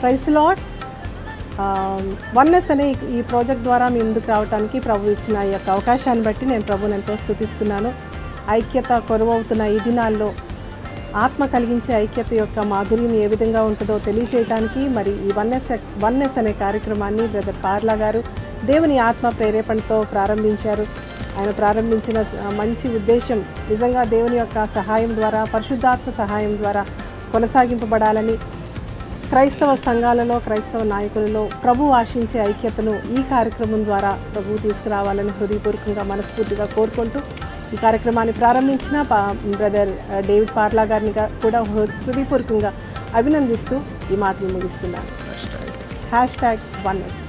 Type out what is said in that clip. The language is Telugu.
Praise lord. వన్నెస్ అనే ఈ ప్రాజెక్ట్ ద్వారా మీ ముందుకు రావడానికి ప్రభు ఇచ్చిన ఈ యొక్క అవకాశాన్ని బట్టి నేను ప్రభుని ఎంతో స్తుతిస్తున్నాను. ఐక్యత కొరవవుతున్న ఈ దినాల్లో ఆత్మ కలిగించే ఐక్యత యొక్క మాధుర్యం ఏ విధంగా ఉంటుందో తెలియజేయడానికి మరి ఈ వన్నెస్ అనే కార్యక్రమాన్ని బ్రదర్ పార్లా గారు దేవుని ఆత్మ ప్రేరేపణతో ప్రారంభించారు. ఆయన ప్రారంభించిన మంచి ఉద్దేశం నిజంగా దేవుని యొక్క సహాయం ద్వారా, పరిశుద్ధాత్మ సహాయం ద్వారా కొనసాగింపబడాలని, క్రైస్తవ సంఘాలలో, క్రైస్తవ నాయకులలో ప్రభు ఆశించే ఐక్యతను ఈ కార్యక్రమం ద్వారా ప్రభువు తీసుకురావాలని హృదయపూర్వకంగా మనస్ఫూర్తిగా కోరుకుంటూ ఈ కార్యక్రమాన్ని ప్రారంభించిన బ్రదర్ డేవిడ్ పార్లా గారిని కూడా హృదయపూర్వకంగా అభినందిస్తూ ఈ మాటలు ముగిస్తున్నాను. #1